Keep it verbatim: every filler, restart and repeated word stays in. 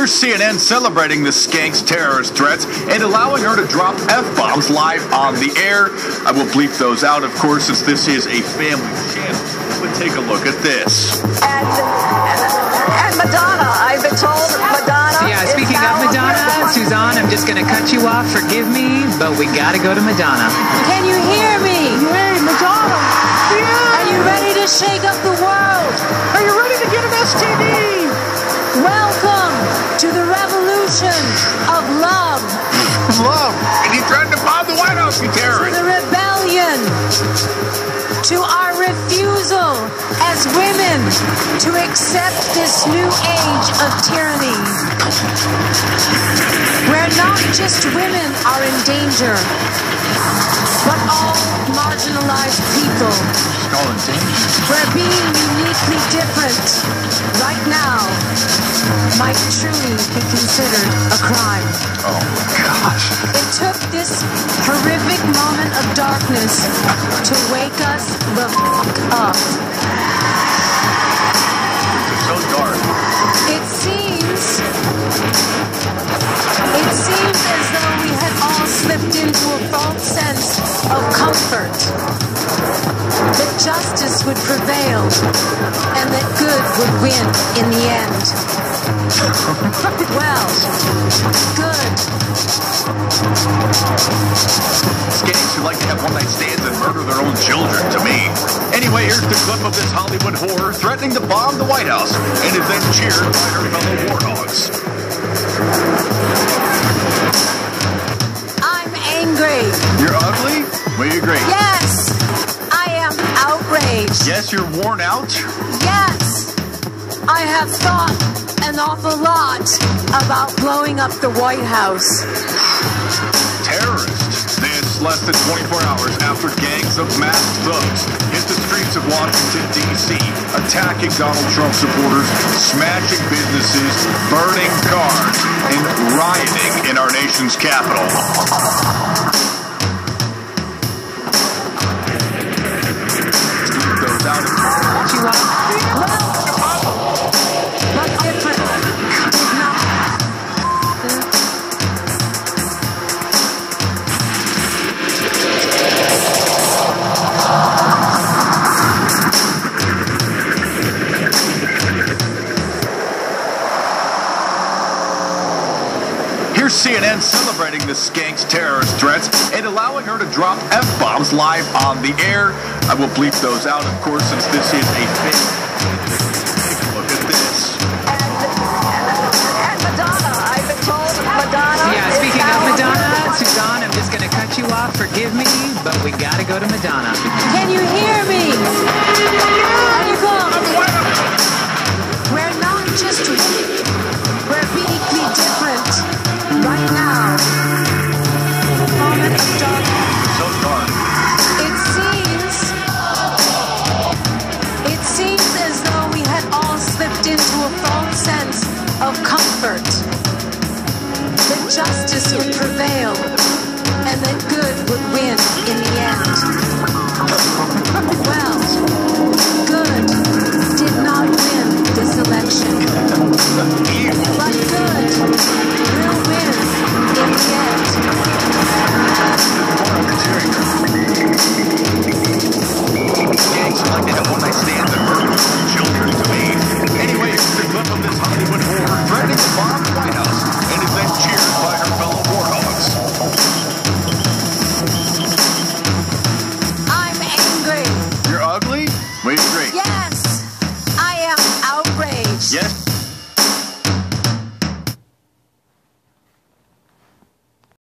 Here's C N N celebrating the skank's terrorist threats and allowing her to drop F-bombs live on the air. I will bleep those out, of course, since this is a family channel. But take a look at this. And, and Madonna, I've been told Madonna. Yeah, speaking of Madonna, Suzanne, I'm just going to cut you off. Forgive me, but we got to go to Madonna. Can you hear me? Hey, Madonna! Yeah. Are you ready to shake up the world? Are you ready to get an S T D? Welcome to the revolution of love. Love. And you tried to bomb the White House, you terrorist. The rebellion. To our refusal as women to accept this new age of tyranny. Where not just women are in danger, but all marginalized people. All in danger. Where being uniquely different right now might truly be considered a crime. Oh, gosh. It took this horrific moment of darkness to wake us the fuck up. It's so dark. It seems, it seems as though we had all slipped into a false sense of comfort. That justice would prevail and that good would win in the end. Well, good. Skanks who like to have one-night stands and murder their own children, to me. Anyway, here's the clip of this Hollywood whore threatening to bomb the White House and is then cheered by her fellow war dogs. I'm angry. You're ugly? We agree. Yes, I am outraged. Yes, you're worn out? Yes, I have thought an awful lot about blowing up the White House. Terrorists. This less than twenty-four hours after gangs of masked thugs hit the streets of Washington, D C, attacking Donald Trump supporters, smashing businesses, burning cars, and rioting in our nation's capital. Goes out and Cut you off. But different. Not. Here's C N N celebrating the skank's terrorist threats and allowing her to drop F-bombs live on the air. I will bleep those out, of course, since this is a fake. Take a look at this. And Madonna, I've been told Madonna. Yeah, is speaking now- of Madonna, Suzanne, I'm just going to cut you off. Forgive me, but we got to go to Madonna. Can you hear me? Are you going? We're not just women. We're uniquely different. Right now. Moment of darkness. So dark. It seems, it seems as though we had all slipped into a false sense of comfort. That justice would prevail and that good would win in the end. Well, good did not win this election. But good will win in the end. Gangs who like to have one-night stands and murder their own children, to me. Anyway, here's the clip of this Hollywood whore threatening to bomb the White House and is then cheered by her fellow war dogs. I'm angry. You're ugly? We agree. Yes, I am outraged. Yes,